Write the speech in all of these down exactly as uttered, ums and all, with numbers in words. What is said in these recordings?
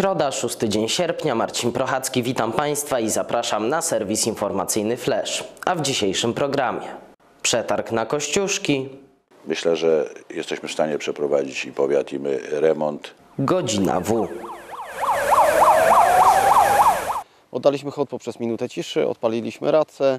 Środa, szósty dzień sierpnia, Marcin Prochacki, witam Państwa i zapraszam na serwis informacyjny Flash. A w dzisiejszym programie przetarg na Kościuszki. Myślę, że jesteśmy w stanie przeprowadzić i powiat, i my remont. Godzina W. Oddaliśmy hołd poprzez minutę ciszy, odpaliliśmy racę.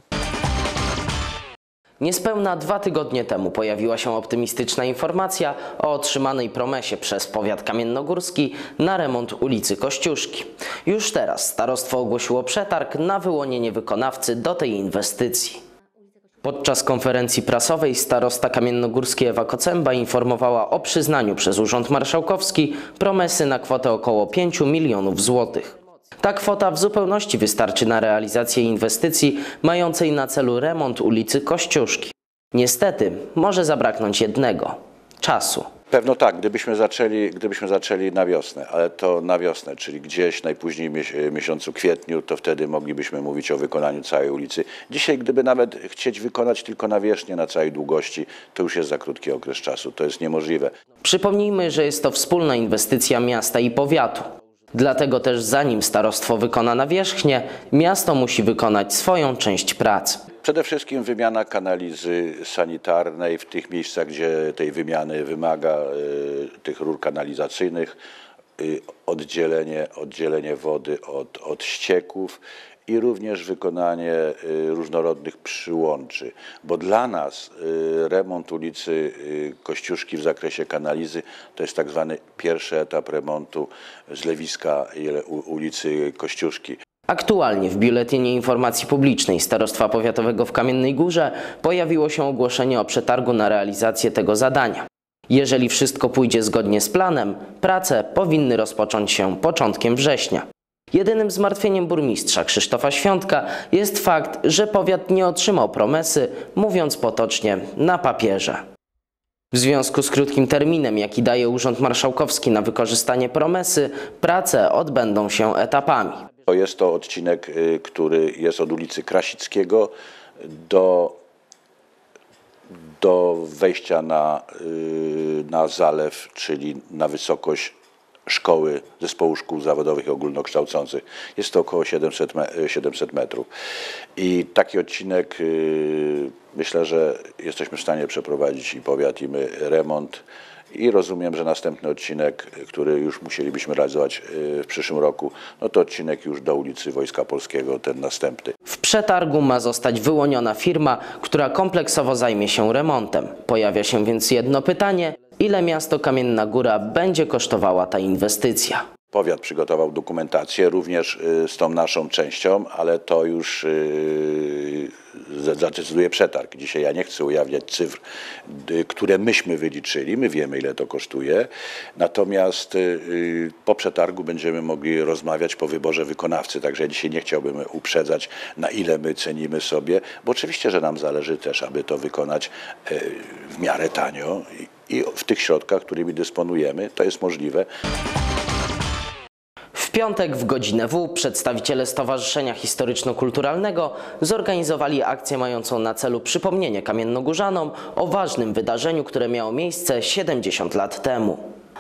Niespełna dwa tygodnie temu pojawiła się optymistyczna informacja o otrzymanej promesie przez powiat kamiennogórski na remont ulicy Kościuszki. Już teraz starostwo ogłosiło przetarg na wyłonienie wykonawcy do tej inwestycji. Podczas konferencji prasowej starosta kamiennogórski Ewa Kocemba informowała o przyznaniu przez Urząd Marszałkowski promesy na kwotę około pięciu milionów złotych. Ta kwota w zupełności wystarczy na realizację inwestycji mającej na celu remont ulicy Kościuszki. Niestety może zabraknąć jednego – czasu. Pewno tak, gdybyśmy zaczęli, gdybyśmy zaczęli na wiosnę, ale to na wiosnę, czyli gdzieś najpóźniej w miesiącu kwietniu, to wtedy moglibyśmy mówić o wykonaniu całej ulicy. Dzisiaj, gdyby nawet chcieć wykonać tylko nawierzchnię na całej długości, to już jest za krótki okres czasu, to jest niemożliwe. Przypomnijmy, że jest to wspólna inwestycja miasta i powiatu. Dlatego też zanim starostwo wykona nawierzchnię, miasto musi wykonać swoją część pracy. Przede wszystkim wymiana kanalizy sanitarnej w tych miejscach, gdzie tej wymiany wymaga, y, tych rur kanalizacyjnych, y, oddzielenie, oddzielenie wody od, od ścieków i również wykonanie y, różnorodnych przyłączy, bo dla nas y, remont ulicy y, Kościuszki w zakresie kanalizy to jest tak zwany pierwszy etap remontu zlewiska ulicy Kościuszki. Aktualnie w Biuletynie Informacji Publicznej Starostwa Powiatowego w Kamiennej Górze pojawiło się ogłoszenie o przetargu na realizację tego zadania. Jeżeli wszystko pójdzie zgodnie z planem, prace powinny rozpocząć się początkiem września. Jedynym zmartwieniem burmistrza Krzysztofa Świątka jest fakt, że powiat nie otrzymał promesy, mówiąc potocznie, na papierze. W związku z krótkim terminem, jaki daje Urząd Marszałkowski na wykorzystanie promesy, prace odbędą się etapami. To jest to odcinek, który jest od ulicy Krasickiego do, do wejścia na, na zalew, czyli na wysokość szkoły, zespołu szkół zawodowych i ogólnokształcących. Jest to około siedemset metrów. I taki odcinek, myślę, że jesteśmy w stanie przeprowadzić i powiat, i my remont. I rozumiem, że następny odcinek, który już musielibyśmy realizować w przyszłym roku, no to odcinek już do ulicy Wojska Polskiego, ten następny. W przetargu ma zostać wyłoniona firma, która kompleksowo zajmie się remontem. Pojawia się więc jedno pytanie: ile miasto Kamienna Góra będzie kosztowała ta inwestycja? Powiat przygotował dokumentację również z tą naszą częścią, ale to już zadecyduje przetarg. Dzisiaj ja nie chcę ujawniać cyfr, które myśmy wyliczyli. My wiemy, ile to kosztuje. Natomiast po przetargu będziemy mogli rozmawiać po wyborze wykonawcy. Także ja dzisiaj nie chciałbym uprzedzać, na ile my cenimy sobie, bo oczywiście, że nam zależy też, aby to wykonać w miarę tanio i w tych środkach, którymi dysponujemy. To jest możliwe. W piątek w godzinę W przedstawiciele Stowarzyszenia Historyczno-Kulturalnego zorganizowali akcję mającą na celu przypomnienie kamiennogórzanom o ważnym wydarzeniu, które miało miejsce siedemdziesiąt lat temu.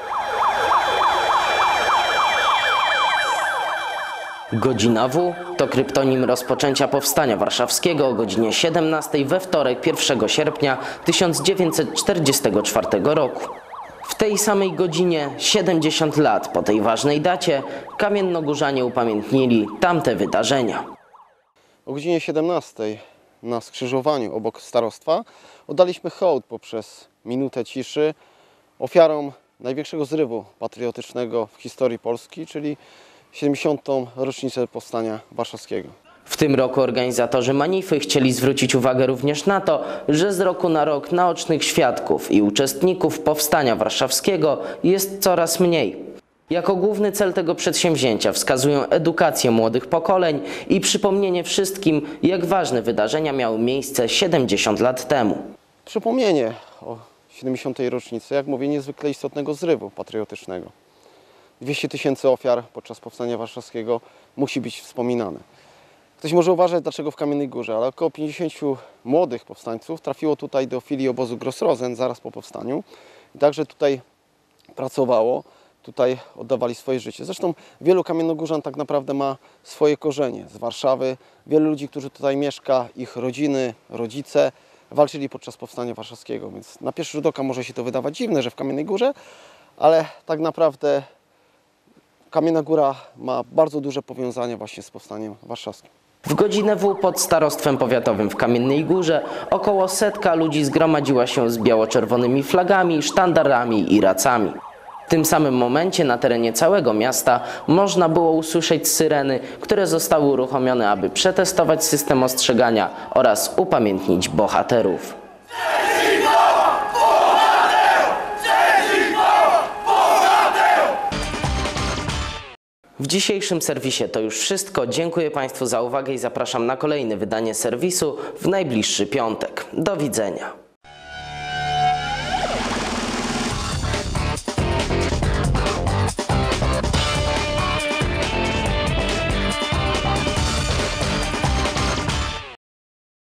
Godzina W to kryptonim rozpoczęcia Powstania Warszawskiego o godzinie siedemnastej we wtorek pierwszego sierpnia tysiąc dziewięćset czterdziestego czwartego roku. W tej samej godzinie, siedemdziesiąt lat po tej ważnej dacie, kamiennogórzanie upamiętnili tamte wydarzenia. O godzinie siedemnastej na skrzyżowaniu obok starostwa oddaliśmy hołd poprzez minutę ciszy ofiarom największego zrywu patriotycznego w historii Polski, czyli siedemdziesiątą rocznicę Powstania Warszawskiego. W tym roku organizatorzy manify chcieli zwrócić uwagę również na to, że z roku na rok naocznych świadków i uczestników Powstania Warszawskiego jest coraz mniej. Jako główny cel tego przedsięwzięcia wskazują edukację młodych pokoleń i przypomnienie wszystkim, jak ważne wydarzenia miały miejsce siedemdziesiąt lat temu. Przypomnienie o siedemdziesiątej rocznicy, jak mówię, niezwykle istotnego zrywu patriotycznego. dwieście tysięcy ofiar podczas Powstania Warszawskiego musi być wspominane. Ktoś może uważać, dlaczego w Kamiennej Górze, ale około pięćdziesięciu młodych powstańców trafiło tutaj do filii obozu Gross-Rosen zaraz po powstaniu. I także tutaj pracowało tutaj oddawali swoje życie. Zresztą wielu kamiennogórzan tak naprawdę ma swoje korzenie z Warszawy. Wielu ludzi, którzy tutaj mieszka, ich rodziny, rodzice walczyli podczas Powstania Warszawskiego, więc na pierwszy rzut oka może się to wydawać dziwne, że w Kamiennej Górze, ale tak naprawdę Kamienna Góra ma bardzo duże powiązania właśnie z Powstaniem Warszawskim. W godzinę W pod starostwem powiatowym w Kamiennej Górze około setka ludzi zgromadziła się z biało-czerwonymi flagami, sztandarami i racami. W tym samym momencie na terenie całego miasta można było usłyszeć syreny, które zostały uruchomione, aby przetestować system ostrzegania oraz upamiętnić bohaterów. W dzisiejszym serwisie to już wszystko. Dziękuję Państwu za uwagę i zapraszam na kolejne wydanie serwisu w najbliższy piątek. Do widzenia.